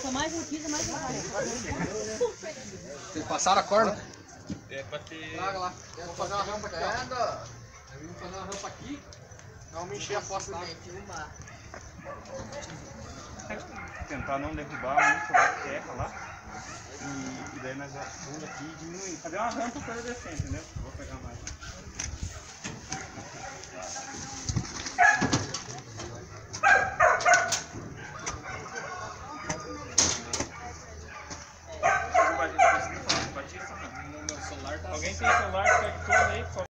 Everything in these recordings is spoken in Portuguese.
Quanto mais ele pisa, mais ele vai. Vocês passaram a corda? É pra ter... Traga lá. Vamos fazer uma rampa aqui, ó. Vamos fazer uma rampa aqui. Vamos encher a fossa lá. Tentar não derrubar muito a terra lá. E daí nós vamos aqui e diminuir. Fazer uma rampa para descer, entendeu? Vou pegar mais. Alguém tem celular que pega todo aí, por favor?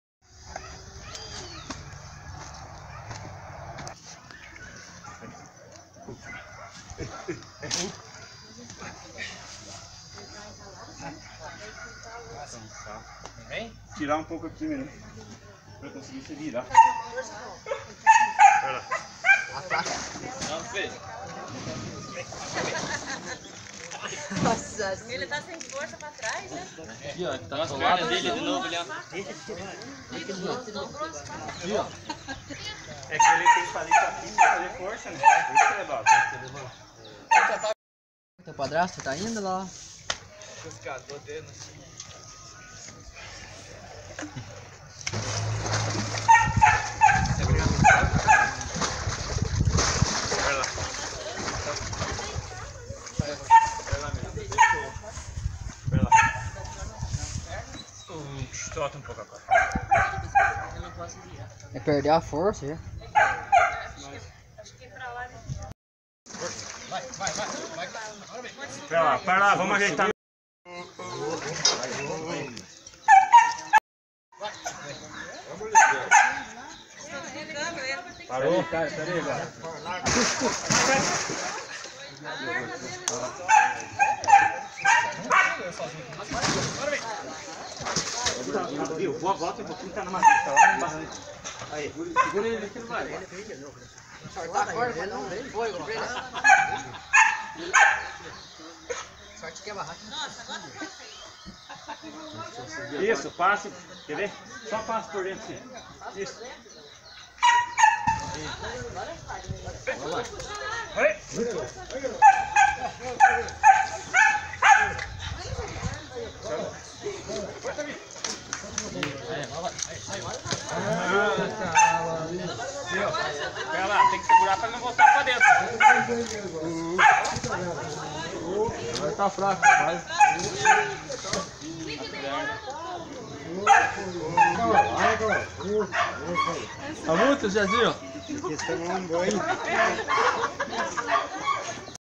Tirar um pouco aqui mesmo, pra conseguir se virar. Vai lá. Não, filho. Nossa, ele tá sem força pra trás, né? Aqui, ó, tá nas pernas dele de novo ali, ó. Aqui, ó. É que ele tem que fazer isso aqui pra fazer força, né? Isso é legal. Teu padrasto tá indo lá? Pescador dele, assim. Vai lá. Vai lá mesmo. Vai lá. Solta um pouco agora. É perder a força já. acho que pra lá. Vai. Vai lá, vamos ajeitar. Parou? Peraí agora. Viu? Boa volta um pouquinho, tá na madeira, tá lá embaixo. Aí, segura ele aqui no mar. Sortar a corda, não vem. Foi, comprei. Sorte que é barraca. Nossa, agora tá perfeito. Isso, passe. Quer ver? Só passe por dentro, assim. Isso. Vamos lá. Oi. Pera lá, tem que segurar pra não voltar pra dentro. Agora tá fraco, vai. Tá muito, Zezinho?